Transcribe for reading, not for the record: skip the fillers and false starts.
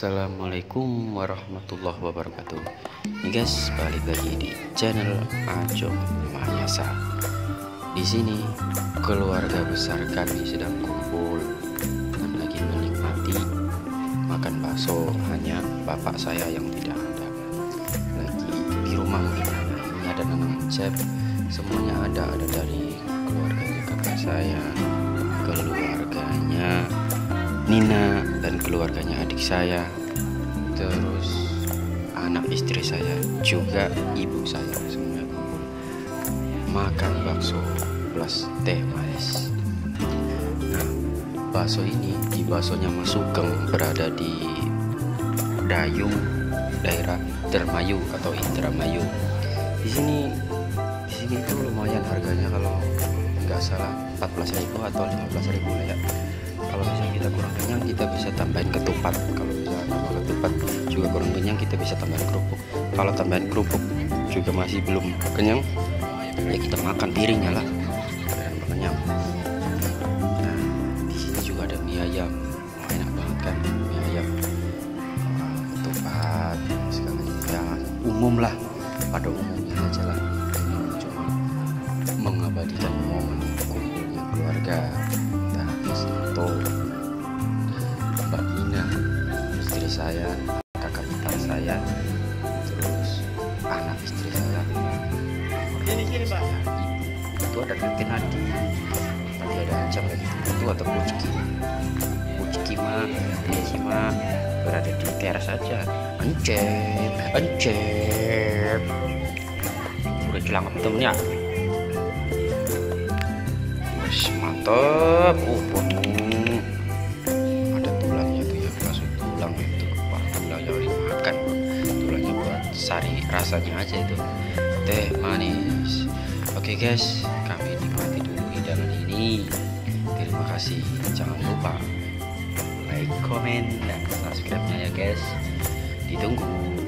Assalamualaikum warahmatullahi wabarakatuh. Ini guys, balik lagi di channel Ajo Mahayasa. Di sini keluarga besar kami sedang kumpul dan lagi menikmati makan bakso. Hanya bapak saya yang tidak ada, lagi di rumah mungkin. Ini ada Nanang Cep, semuanya ada dari keluarganya kakak saya, keluarganya Nina, dan keluarganya adik saya, terus anak istri saya, juga ibu saya, semuanya kumpul makan bakso plus teh manis. Nah, bakso ini di baksonya Mas Sugeng berada di Dayung, daerah Dermayu atau Indramayu. Di sini itu lumayan harganya, kalau nggak salah 14.000 atau 15.000 lah ya. Kalau misalnya kita kurang kenyang, kita bisa tambahin ketupat. Kalau misalnya tambah ketupat juga kurang kenyang, kita bisa tambahin kerupuk. Kalau tambahin kerupuk juga masih belum kenyang, ya kita makan piringnya lah, dan kenyang. Nah, di sini juga ada mie ayam. Enak banget kan mie ayam, ketupat sekali ya, umum lah, pada umumnya aja lah. Cuma mengabadikan momen kumpulnya keluarga. Atau Mbak Ina, istri saya, kakak ipar saya, terus anak istri saya, itu ada Tete Nadi, tadi ada Ancam lagi, itu atau Pucki mah berada di teras saja. Ancep udah hilang temennya. Mantap, ada tulangnya tuh ya, masuk tulang itu, wah tulangnya udah dimakan, tulangnya buat sari rasanya aja itu, teh manis. Oke guys, kami nikmati dulu hidangan ini. Terima kasih, jangan lupa like, komen, dan subscribe-nya ya guys, ditunggu.